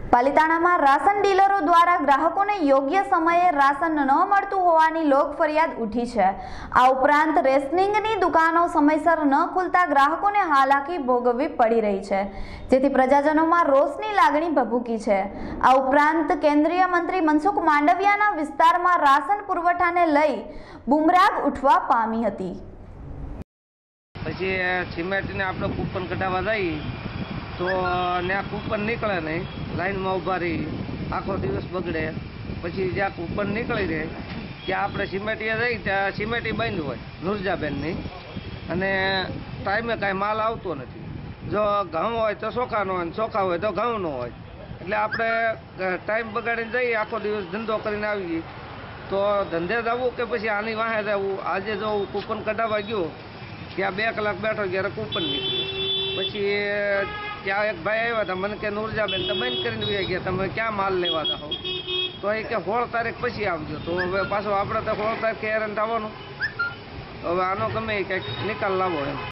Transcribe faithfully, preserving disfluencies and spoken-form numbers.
પાલિતાણા में राशन डीलरो द्वारा ग्राहकों ने योग्य समये राशन न मळतुं होवानी लोक फरियाद उठी है। आ उपरांत रेशनिंगनी दुकानों समयसर न खुलता ग्राहकों ने हालाकी भोगववी पड़ी रही है, जेथी प्रजाजनों में रोषनी लागणी भभूकी है। आ उपरांत केंद्रीय मंत्री मनसुख मांडवियाना विस्तार में राशन पुरवठा ने लई बूमराग उठवा पामी हती। पछी सीमेंट ने आपणे कूपन कढावा जाई तो ने कूपन निकले नहीं, लाइन में उभा रही आखो दिवस बगड़े। पछी ज्यां कूपन निकली रहे त्या आपणे सीमेंटिया जाई त्या सीमेंटी बंद होय नुरजाबेननी अने टाइमे कांई माल आवतो नथी। जो घऊं होय तो ચોખાનો હોય, ચોખા હોય તો ઘઉંનો હોય, એટલે આપણે टाइम बगाड़ीने जईए आखो दिवस धंधो करीने आवीए तो धंधे जवुं के पछी आनी वाहे जवुं। आजे जो कूपन कढावा गयो त्यां बे कलाक बैठो त्यारे कूपन निकळ्युं। पछी त्या एक भाई आव्या था मन के नुरजाबेन तो बंद करीने वया गया, तमे क्या माल लेवा जाओ तो ए के सोळ तारीख पछी आवजो। तो हवे पाछो आपणे तो सोळ तारीखे हैरान थवानुं, हवे आनो गमे कंईक निकाल लावो एम।